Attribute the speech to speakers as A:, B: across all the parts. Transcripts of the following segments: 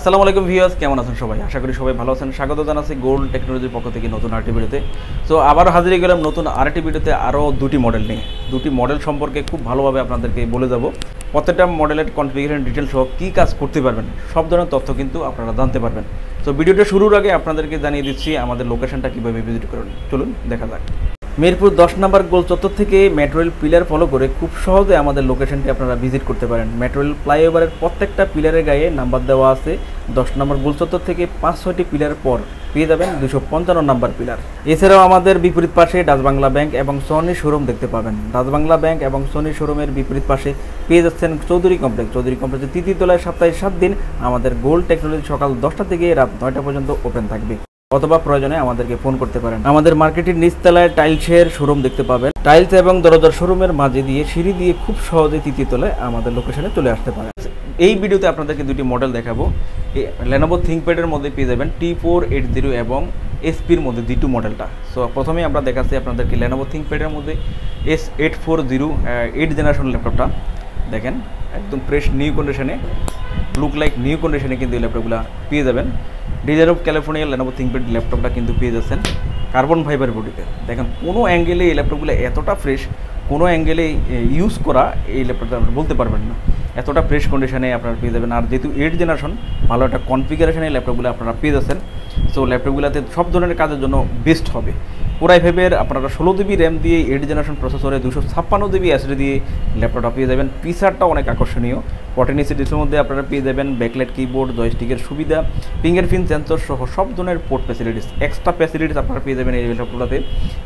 A: আসসালামু আলাইকুম ভিউয়ার্স, কেমন আছেন সবাই? আশা করি সবাই ভালো আছেন। স্বাগত জানাচ্ছি গোল্ড টেকনোলজির পক্ষ থেকে নতুন আরেকটি ভিডিওতে। সো আবার হাজির হয়ে গেলাম নতুন আরেকটি ভিডিওতে, আরও দুটি মডেল নিয়ে। দুটি মডেল সম্পর্কে খুব ভালোভাবে আপনাদেরকে বলে যাব। প্রত্যেকটা মডেলের কনফিগারেশন ডিটেলস সহ কী কাজ করতে পারবেন সব ধরনের তথ্য কিন্তু আপনারা জানতে পারবেন। সো ভিডিওটা শুরুর আগে আপনাদেরকে জানিয়ে দিচ্ছি আমাদের লোকেশনটা কীভাবে ভিজিট করুন। চলুন দেখা যাক। মিরপুর 10 নম্বর গোল চত্বর থেকে মেট্রো রেল পিলার ফলো করে খুব সহজে আমাদের লোকেশনটি আপনারা ভিজিট করতে পারেন। মেট্রো রেল ফ্লাইওভারের প্রত্যেকটা পিলারের গায়ে নাম্বার দেওয়া আছে। 10 নম্বর গোল চত্বর থেকে 5-6টি পিলার পর পেয়ে যাবেন 255 নম্বর পিলার। এছাড়াও আমাদের বিপরীত পাশে ডাচ বাংলা ব্যাংক এবং সনি শোরুম দেখতে পাবেন। ডাচ বাংলা ব্যাংক এবং সনি শোরুমের বিপরীত পাশে পেয়ে যাচ্ছেন চৌধুরী কমপ্লেক্স। চৌধুরী কমপ্লেক্সের তৃতীয় তলায় সপ্তাহে 7 দিন আমাদের গোল্ড টেকনোলজি সকাল 10টা থেকে রাত 9টা পর্যন্ত ওপেন থাকবে, অথবা প্রয়োজনে আমাদেরকে ফোন করতে পারেন। আমাদের মার্কেটের নিচতলায় টাইলসের শোরুম দেখতে পাবেন। টাইলস এবং দরজার শোরুমের মাঝে দিয়ে সিঁড়ি দিয়ে খুব সহজে তৃতীয় তলায় আমাদের লোকেশনে চলে আসতে পারেন। এই ভিডিওতে আপনাদেরকে দুটি মডেল দেখাবো। Lenovo ThinkPad-এর মধ্যে পেয়ে যাবেন T480 এবং SP-র মধ্যে Dipu মডেলটা। সো প্রথমেই আমরা দেখাচ্ছি আপনাদেরকে Lenovo ThinkPad-এর মধ্যে S840 8 জেনারেশন ল্যাপটপটা। দেখেন একদম ফ্রেশ নিউ কন্ডিশনে, লুক লাইক নিউ কন্ডিশনে কিন্তু এই ল্যাপটপগুলো পেয়ে যাবেন। Design of California Lenovo ThinkPad ল্যাপটপটা কিন্তু পেয়ে যাচ্ছেন কার্বন ফাইবার বডিতে। দেখেন কোনো অ্যাঙ্গেলে এই ল্যাপটপগুলো এতটা ফ্রেশ, কোনো অ্যাঙ্গেলে ইউজ করা এই ল্যাপটপটা আপনি বলতে পারবেন না, এতটা ফ্রেশ কন্ডিশনে আপনারা পেয়ে যাবেন। আর যেহেতু 8 জেনারেশন, ভালো একটা কনফিগারেশনে এই ল্যাপটপগুলো আপনারা পেয়ে যাচ্ছেন। সো ল্যাপটপগুলোতে সব ধরনের কাজের জন্য বেস্ট হবে। কোরাই ফাইভের আপনারা 16 জিবি র্যাম দিয়ে 8 জেনারেশন প্রসেসরে 256 জিবি এসডি দিয়ে ল্যাপটপটা পেয়ে যাবেন। ফিচারটা অনেক আকর্ষণীয়। 14 ডিসপ্লের মধ্যে আপনারা পেয়ে যাবেন ব্যাকলাইট কিবোর্ড, জয়স্টিকের সুবিধা, ফিঙ্গারপ্রিন্ট সেন্সর সহ সব ধরনের পোর্ট ফ্যাসিলিটিস, এক্সট্রা ফ্যাসিলিটিস আপনারা পেয়ে যাবেন এই ল্যাপটপগুলোতে।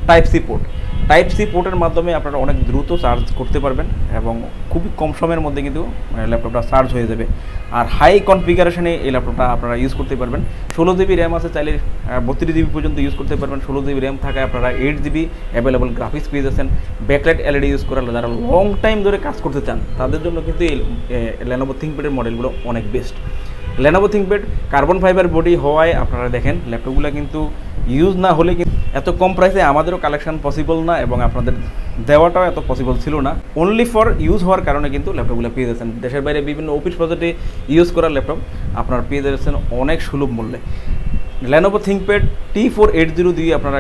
A: টাইপ সি পোর্টের মাধ্যমে আপনারা অনেক দ্রুত চার্জ করতে পারবেন এবং খুবই কম সময়ের মধ্যে কিন্তু ল্যাপটপটা চার্জ হয়ে যাবে। আর হাই কনফিগারেশনে এই ল্যাপটপটা আপনারা ইউজ করতে পারবেন। 16 জিবি র্যাম আছে, চাইলে 32 জিবি পর্যন্ত ইউজ করতে পারবেন। 16 জিবি র্যাম থাকায় আপনারা 8 জিবি অ্যাভেলেবল গ্রাফিক্স পেয়ে যাচ্ছেন। ব্যাকলাইট এলইডি ইউজ করার যারা লং টাইম ধরে কাজ করতে চান তাদের জন্য কিন্তু এই Lenovo ThinkPad-এর মডেলগুলো অনেক best. Lenovo ThinkPad carbon fibre body হওয়ায় আপনারা দেখেন ল্যাপটপগুলো কিন্তু ইউজ না হলে কিন্তু এত কম প্রাইসে আমাদেরও কালেকশন পসিবল না এবং আপনাদের দেওয়াটাও এত পসিবল ছিল না। অনলি ফর ইউজ হওয়ার কারণে কিন্তু ল্যাপটপগুলো পেয়ে যাচ্ছেন। দেশের বাইরে বিভিন্ন অফিস প্রজেক্টে ইউজ করার ল্যাপটপ আপনারা পেয়ে যাচ্ছেন অনেক সুলভ মূল্যে। Lenovo ThinkPad T480 দিয়ে আপনারা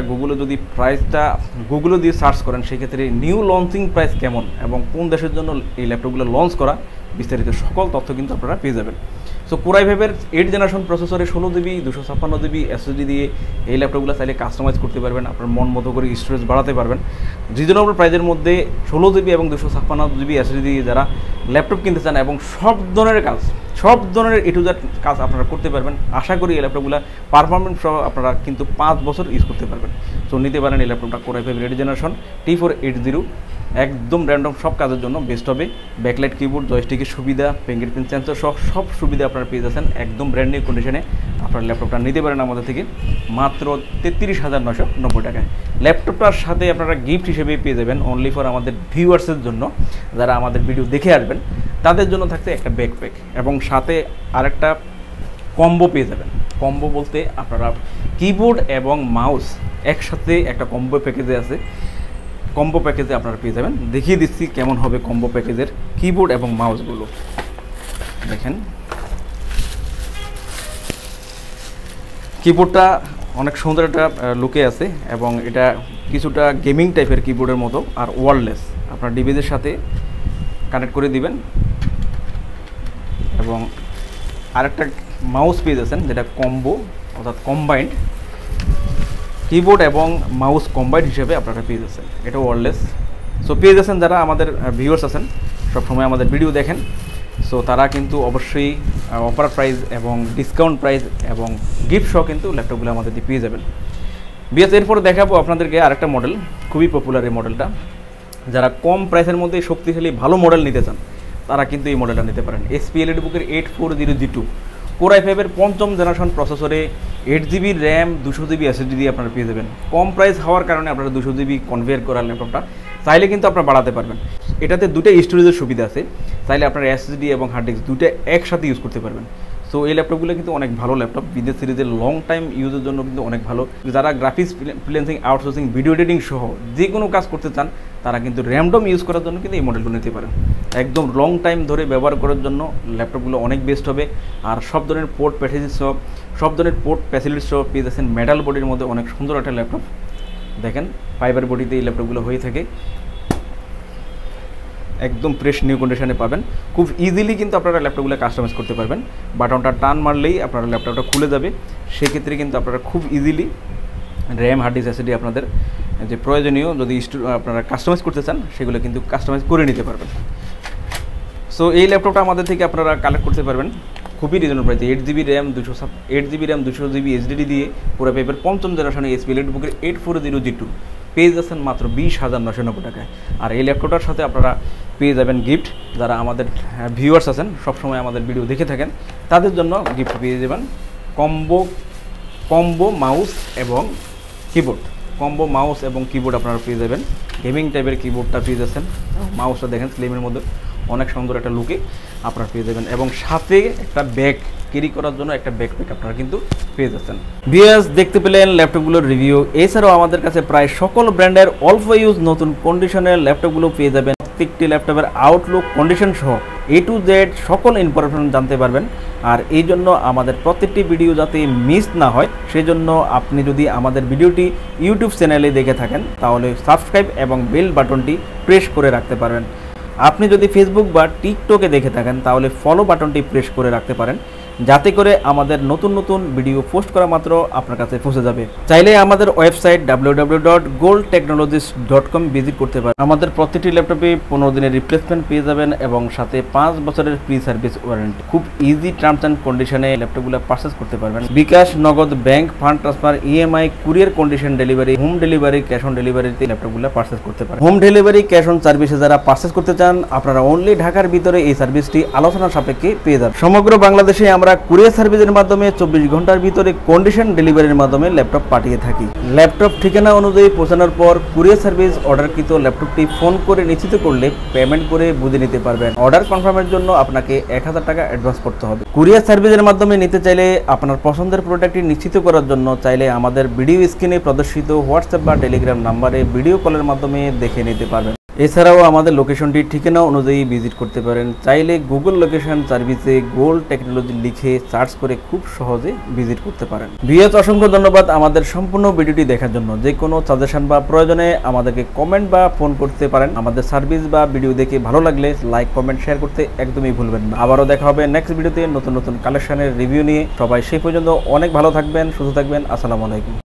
A: গুগলে দিয়ে সার্চ করেন, সেক্ষেত্রে নিউ লঞ্চিং প্রাইস কেমন এবং কোন দেশের জন্য এই ল্যাপটপগুলো লঞ্চ করা বিস্তারিত সকল তথ্য কিন্তু আপনারা পেয়ে যাবেন। সো কোরাই ফাইভের 8 জেনারেশন প্রসেসরে 16 জিবি 256 জিবি এসএসডি দিয়ে এই ল্যাপটপগুলো চাইলে কাস্টমাইজ করতে পারবেন, আপনার মন মতো করে স্টোরেজ বাড়াতে পারবেন। রিজনেবল প্রাইসের মধ্যে 16 জিবি এবং 256 জিবি এসএসডি দিয়ে যারা ল্যাপটপ কিনতে চান এবং সব ধরনের A to Z কাজ আপনারা করতে পারবেন। আশা করি এই ল্যাপটপগুলো পারফরমেন্স সহ আপনারা কিন্তু 5 বছর ইউজ করতে পারবেন। সো নিতে পারেন এই ল্যাপটপটা কোরাই ফাইভ 8 জেনারেশন T480, একদম র্যান্ডম সব কাজের জন্য বেস্ট হবে। ব্যাকলাইট কিবোর্ড, জয়স্টিকের সুবিধা, ফিঙ্গারপ্রিন্ট সেন্সর সহ সব সুবিধা আপনারা পেয়ে যাচ্ছেন একদম ব্র্যান্ড নিউ কন্ডিশনে। আপনার ল্যাপটপটা নিতে পারেন আমাদের থেকে মাত্র 33,990 টাকায়। ল্যাপটপটার সাথে আপনারা গিফট হিসেবে পেয়ে যাবেন অনলি ফর আমাদের ভিউয়ার্সের জন্য, যারা আমাদের ভিডিও দেখে আসবেন তাদের জন্য থাকছে একটা ব্যাকপ্যাক এবং সাথে আরেকটা কম্বো পেয়ে যাবেন। কম্বো বলতে আপনারা কিবোর্ড এবং মাউস একসাথে একটা কম্বো প্যাকেজে আছে। কম্বো প্যাকেজে আপনারা পেয়ে যাবেন। দেখিয়ে দিচ্ছি কেমন হবে কম্বো প্যাকেজের কিবোর্ড এবং মাউসগুলো। দেখেন কিবোর্ডটা অনেক সুন্দর একটা লুকে আছে এবং এটা কিছুটা গেমিং টাইপের কিবোর্ডের মতো, আর ওয়্যারলেস আপনার ডিভাইসের সাথে কানেক্ট করে দিবেন। এবং আরেকটা মাউস পেয়ে যাচ্ছেন যেটা কম্বো অর্থাৎ কম্বাইন্ড কিবোর্ড এবং মাউস কম্বাইন্ড হিসেবে আপনারা পেয়ে যাচ্ছেন, এটা ওয়্যারলেস। সো পেয়ে যাচ্ছেন যারা আমাদের ভিউয়ার্স আছেন, সবসময় আমাদের ভিডিও দেখেন, সো তারা কিন্তু অবশ্যই অফার প্রাইস এবং ডিসকাউন্ট প্রাইস এবং গিফট সহ কিন্তু ল্যাপটপগুলো আমাদের দিয়ে পেয়ে যাবেন। এরপর দেখাবো আপনাদেরকে আরেকটা মডেল, খুবই পপুলার এই মডেলটা। যারা কম প্রাইসের মধ্যে শক্তিশালী ভালো মডেল নিতে চান তারা কিন্তু এই মডেলটা নিতে পারেন। SP elitebook-এর 840 G2 কোরাই ফাইভের 5ম জেনারেশন প্রসেসরে 8 জিবি র্যাম 200 জিবি এসএসডি দিয়ে আপনারা পেয়ে যাবেন। কম প্রাইস হওয়ার কারণে আপনারা 200 জিবি কনভার্ট করার ল্যাপটপটা চাইলে কিন্তু আপনারা বাড়াতে পারবেন। এটাতে দুটো স্টোরেজের সুবিধা আছে, চাইলে আপনার এসএসডি এবং হার্ড ডিস্ক দুটো একসাথে ইউজ করতে পারবেন। সো এই ল্যাপটপগুলো কিন্তু অনেক ভালো ল্যাপটপ, বিদেশ সিরিজের লং টাইম ইউজের জন্য কিন্তু অনেক ভালো। যারা graphics freelancing, outsourcing, video editing সহ যে কোনো কাজ করতে চান তারা কিন্তু র্যামডম ইউজ করার জন্য কিন্তু এই মডেলগুলো নিতে পারেন। একদম লং টাইম ধরে ব্যবহার করার জন্য ল্যাপটপগুলো অনেক বেস্ট হবে। আর সব ধরনের পোর্ট প্যাসেজিস সব ধরনের পোর্ট ফ্যাসিলিটিস সহ পেয়ে যাচ্ছেন মেটাল বডির মধ্যে অনেক সুন্দর একটা ল্যাপটপ। দেখেন ফাইবার বডিতে এই ল্যাপটপগুলো হয়ে থাকে, একদম ফ্রেশ নিউ কন্ডিশনে পাবেন। খুব ইজিলি কিন্তু আপনারা ল্যাপটপগুলো কাস্টমাইজ করতে পারবেন। বাটনটা টান মারলেই আপনারা ল্যাপটপটা খুলে যাবে। সেক্ষেত্রে কিন্তু আপনারা খুব easily RAM, hard disk, SSD আপনাদের যে প্রয়োজনীয় যদি আপনারা কাস্টমাইজ করতে চান সেগুলো কিন্তু কাস্টমাইজ করে নিতে পারবেন। সো এই ল্যাপটপটা আমাদের থেকে আপনারা কালেক্ট করতে পারবেন খুবই রিজনেবল প্রাইসে। 8GB র্যাম 200GB এইচডিডি দিয়ে পুরো পেপার 5ম জেনারেশনে এসপি এলিটবুকের 840G2 পেয়ে যাচ্ছেন মাত্র 20,990 টাকায়। আর এই ল্যাপটপটার সাথে আপনারা পেয়ে যাবেন গিফট। যারা আমাদের ভিউয়ার্স আছেন, সবসময় আমাদের ভিডিও দেখে থাকেন, তাদের জন্য গিফট পেয়ে যাবেন কম্বো মাউস এবং কিবোর্ড। কম্বো মাউস এবং কিবোর্ড আপনারা পেয়ে যাবেন। গেমিং টাইপের কিবোর্ডটা পেয়ে যাচ্ছেন, মাউসটা দেখেন স্লিমের মধ্যে অনেক সুন্দর একটা লুকে আপনারা পেয়ে যাবেন। এবং সাথে একটা ব্যাগ ক্যারি করার জন্য একটা ব্যাকপ্যাক আপনারা কিন্তু পেয়ে যাচ্ছেন। ভিউয়ার্স, দেখতে পেলেন ল্যাপটপগুলোর রিভিউ। এছাড়াও আমাদের কাছে প্রায় সকল ব্র্যান্ডের অল্প ইউজ নতুন কন্ডিশনের ল্যাপটপগুলো পেয়ে যাবেন। প্রত্যেকটি ল্যাপটপের আউটলুক, কন্ডিশন সহ A to Z সকল ইনফরমেশন জানতে পারবেন। আর এই জন্য আমাদের প্রত্যেকটি ভিডিও যাতে মিস না হয়, সেজন্য আপনি যদি আমাদের ভিডিওটি ইউটিউব চ্যানেলে দেখে থাকেন তাহলে সাবস্ক্রাইব এবং বেল বাটনটি প্রেস করে রাখতে পারবেন। আপনি যদি ফেসবুক বা টিকটকে দেখে থাকেন তাহলে ফলো বাটনটি প্রেস করে রাখতে পারেন, যাতে করে আমাদের নতুন নতুন ভিডিও পোস্ট করা মাত্র আপনার কাছে পৌঁছে যাবে। চাইলে আমাদের ওয়েবসাইট www.goldtechnologies.com ভিজিট করতে পারেন। আমাদের প্রতিটি ল্যাপটপে 15 দিনের রিপ্লেসমেন্ট পেয়ে যাবেন এবং সাথে 5 বছরের ফ্রি সার্ভিস ওয়ারেন্টি। খুব ইজি টার্মস অ্যান্ড কন্ডিশনে ল্যাপটপগুলো পারচেস করতে পারবেন। BKash, Nagad, bank, fund transfer, EMI, courier condition delivery, home delivery, cash on ডেলিভারিতে ল্যাপটপগুলো পারচেস করতে পারেন। হোম ডেলিভারি, ক্যাশ অন সার্ভিসে যারা পারচেস করতে চান, আপনারা অনলি ঢাকার ভিতরে এই সার্ভিসটি আলোচনার সাপেক্ষে পেয়ে যাবেন। সমগ্র বাংলাদেশে আমরা কুরিয়ার সার্ভিসের মাধ্যমে 24 ঘন্টার ভিতরে কন্ডিশন ডেলিভারির মাধ্যমে ল্যাপটপ পাঠিয়ে থাকি। ল্যাপটপ ঠিকানা অনুযায়ী পৌঁছানোর পর কুরিয়ার সার্ভিস অর্ডারকৃত ল্যাপটপটি ফোন করে নিশ্চিত করলে পেমেন্ট করে বুঝে নিতে পারবেন। অর্ডার কনফার্মের জন্য আপনাকে 1000 টাকা অ্যাডভান্স করতে হবে। কুরিয়ার সার্ভিসের মাধ্যমে নিতে চাইলে আপনার পছন্দের প্রোডাক্টটি নিশ্চিত করার জন্য চাইলে আমাদের ভিডিও স্ক্রিনে প্রদর্শিত হোয়াটসঅ্যাপ বা টেলিগ্রাম নাম্বারে ভিডিও কলের মাধ্যমে দেখে নিতে পারবেন। এছাড়াও আমাদের লোকেশনটি ঠিকানা অনুযায়ী ভিজিট করতে পারেন। চাইলে গুগল লোকেশন সার্ভিসে গোল্ড টেকনোলজি লিখে সার্চ করে খুব সহজে ভিজিট করতে পারেন। ভিউয়ার্স, অসংখ্য ধন্যবাদ আমাদের সম্পূর্ণ ভিডিওটি দেখার জন্য। যে কোনো সাজেশন বা প্রয়োজনে আমাদেরকে কমেন্ট বা ফোন করতে পারেন। আমাদের সার্ভিস বা ভিডিও দেখে ভালো লাগলে লাইক, কমেন্ট, শেয়ার করতে একদমই ভুলবেন না। আবারও দেখা হবে নেক্সট ভিডিওতে নতুন নতুন কালেকশনের রিভিউ নিয়ে। সবাই সেই পর্যন্ত অনেক ভালো থাকবেন, সুস্থ থাকবেন। আসসালামু আলাইকুম।